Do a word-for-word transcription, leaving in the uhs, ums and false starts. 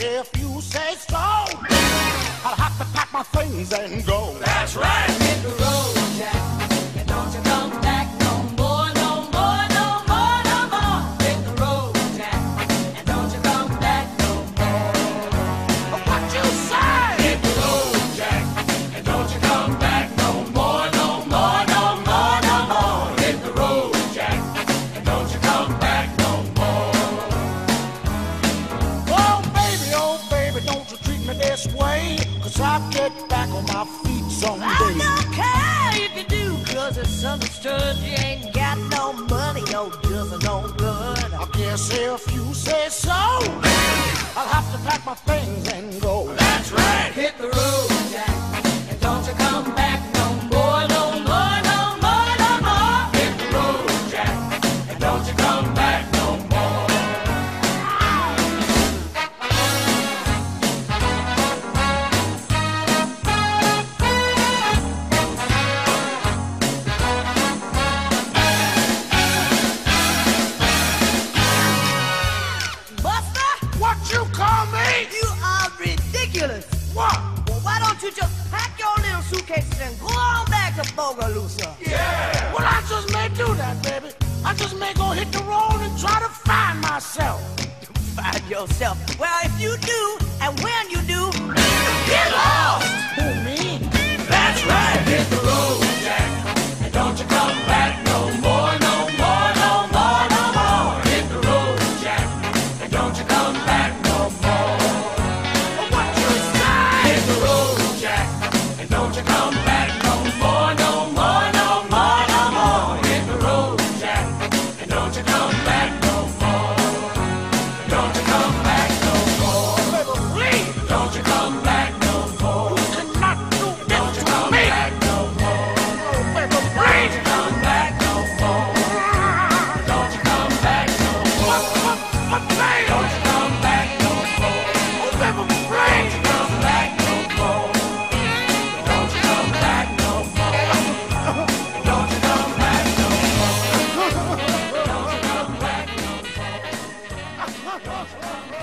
if you say so. I'll have to pack my things and go. That's right. Hit the road, Jack, and don't you come back no more, no more, no more, no more. Hit the road, Jack, and don't you come back no more. What you say? Hit the road, Jack, and don't you come back no more, no more, no more, no more. Hit the road, Jack, and don't you come back no more. Oh, baby, oh, baby, don't you treat me this way. Cause I'll get back on my feet someday. I don't care if you do, cause it's understood you ain't got no money, your bills are no good. I guess if you say so, I'll have to pack my things and go. That's right. Hit the road, Jack, and don't you come back no more, no more, no more, no more. Hit the road, Jack, and don't you come back no more. Buster, What you call me? you are ridiculous. What? Well, why don't you just pack your little suitcases and go on back to Bogalusa? Yeah. Well, I just may do that, baby. I just may go hit the road and try to find myself. Find yourself. Well, if you do, and when you do, get lost. Who, me? That's right. Hit the road, Jack, and don't you come back no more, no more, no more, no more. Hit the road, Jack, and don't you come back no more. What you say? Hit the road, Jack, and don't you come back no more, no more, no more, no more. Hit the road, Jack, and don't you come back no more. Don't you come back no more. Baby, please. Don't you come back no more. You cannot do Don't this you to come me. back no more. Oh, baby, please. Come back no more. Don't you come back no more. What, what, what, baby? Don't you come back no more. Oh, baby, please. Come back no more. Don't you come back no more. Don't you come back no more. Don't you come back no more.